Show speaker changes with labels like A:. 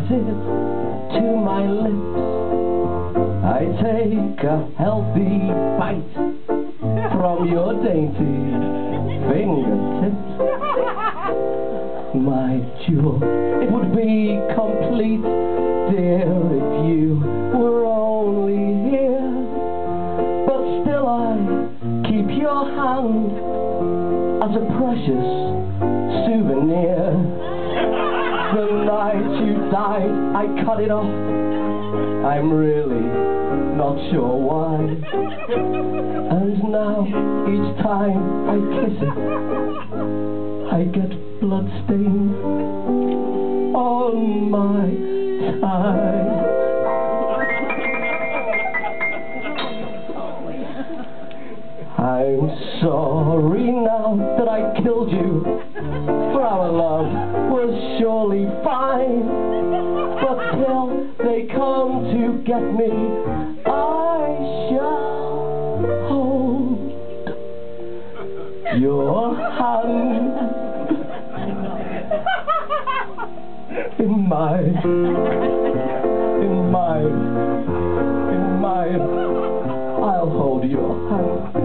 A: it to my lips. I take a healthy bite from your dainty fingertips. My jewel, it would be complete, dear, if you were only here. But still I keep your hand as a precious souvenir. The night you died, I cut it off. I'm really not sure why. And now, each time I kiss it, I get bloodstains on my tie. I'm sorry now that I killed you, for our love was surely fine. But till they come to get me, I shall hold your hand in mine. I'll hold your hand.